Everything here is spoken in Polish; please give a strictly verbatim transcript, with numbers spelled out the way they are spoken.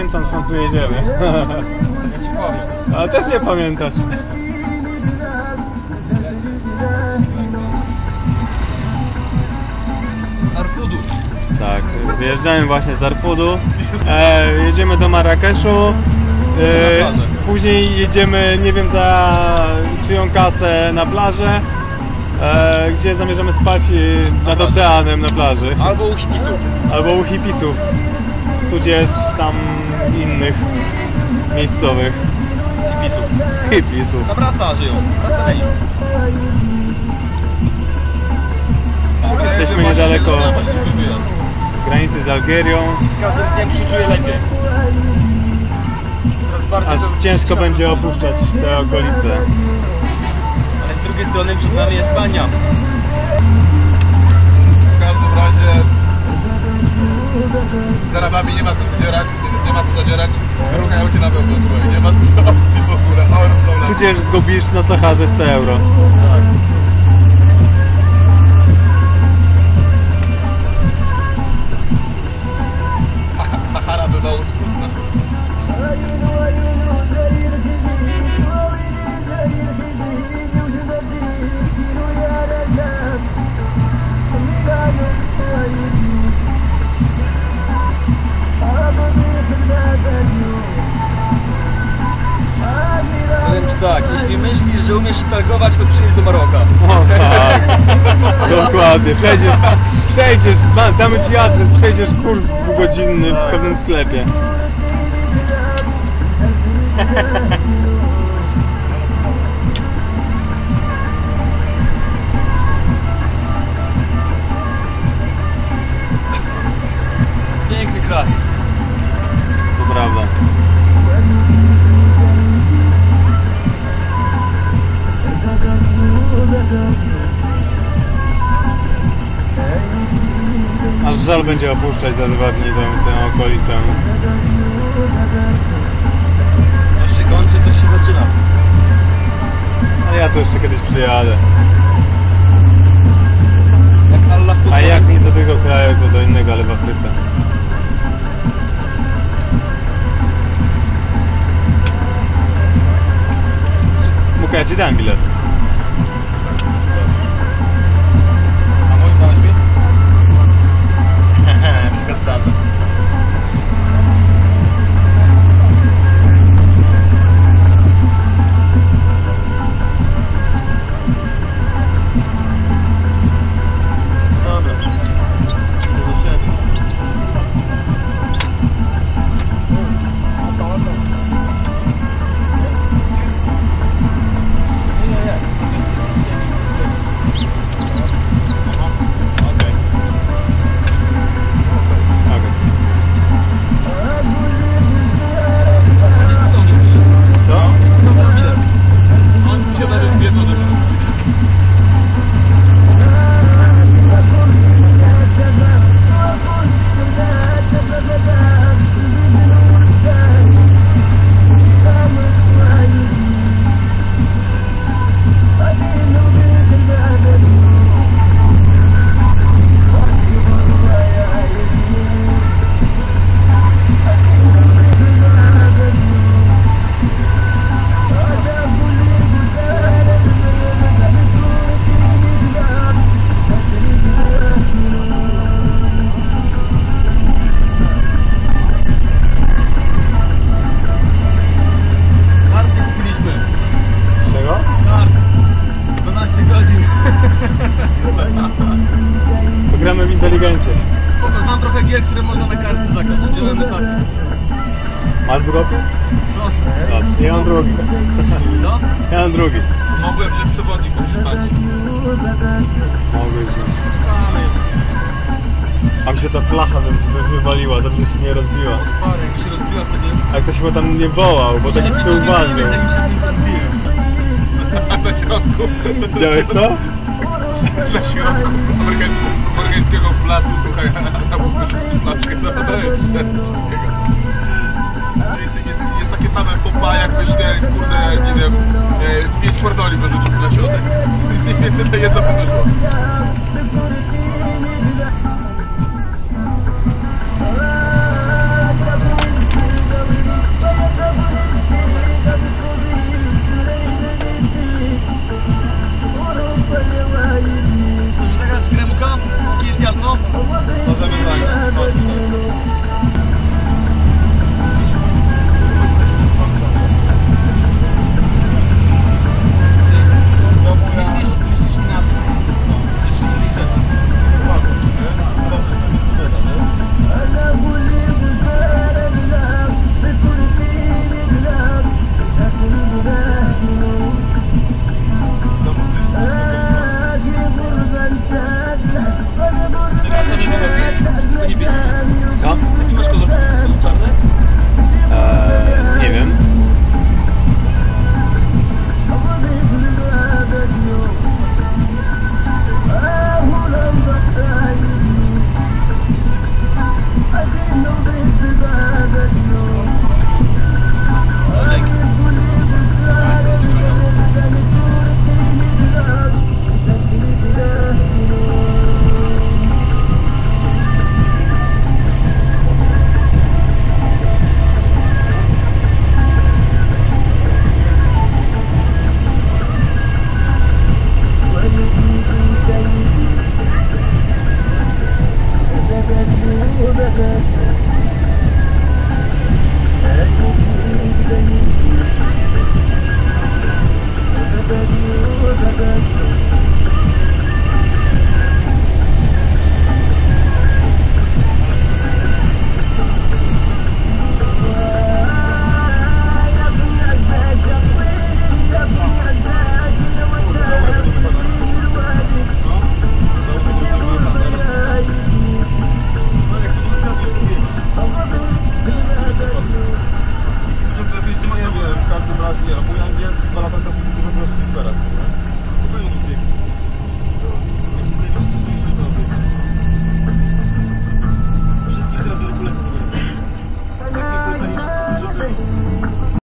pamiętam, skąd my jedziemy. Ja ci powiem. Ale też nie pamiętasz. Z Arfudu. Tak, wyjeżdżamy właśnie z Arfudu. E, jedziemy do Marrakeszu. E, później jedziemy, nie wiem za czyją kasę, na plażę. E, gdzie zamierzamy spać nad oceanem na plaży. Albo u hipisów. Albo u hipisów. Tudzież tam innych miejscowych. Hipisów. Hipisów. Na Brasta żyją. Brastaweni. Jesteśmy niedaleko granicy z Algierią. Z każdym dniem się czuję lepiej. Coraz bardziej Aż to ciężko będzie opuszczać te okolice. Ale z drugiej strony przed nami jest Spania. W każdym razie z Arabami nie ma co zadzierać, nie ma co zadzierać, wyruchają cię na pewno, słuchaj, nie ma opcji w ogóle, or problem. Tudzież zgubisz na Saharze sto euro. Tak. Sah Sahara bywa trudna. Powiem ci tak, jeśli myślisz, że umiesz się targować, to przyjedź do Maroka. O tak, dokładnie. Przejdziesz, przejdziesz, damy ci adres, przejdziesz kurs dwugodzinny w pewnym sklepie. Piękny kraj. To prawda. Aż żal będzie opuszczać za dwa dni tę, tę okolicę. Coś się kończy, coś się zaczyna. A ja tu jeszcze kiedyś przyjadę. Jak Allah A pozwoli. jak nie do tego kraju, to do innego, ale w Afryce. Muka, ja ci dałem bilet. A mój dałeś mi? Tylko sprawdzę. Dobra. Wyszedłem. Gramy w inteligencję. Spoko, znam trochę gier, które można na kartce zagrać. Idziemy na tacy. Masz długopis? Prosto. Dobrze, ja mam drugi. Co? Ja mam drugi. Mogłem wziąć przewodnik do Hiszpanii. Mogłeś wziąć. Mamy jeszcze. A mi się ta flacha wy, wy, wywaliła, dobrze się nie rozbiła. O stary, jak się rozbiła wtedy. Ale ktoś chyba tam nie wołał, bo tak Ja się uważał. jak mi się w nim rozbiłem. Na środku. Widziałeś to? Na środku amerykańskiego, amerykańskiego placu, słuchaj, a mógł wyrzucić flaszkę, no to jest szczęście wszystkiego. Jest, jest, jest takie same popa, jakbyś te, kurde, nie wiem, e, pięć pordoli wyrzucił na środek. Mniej więcej to jedno by wyszło.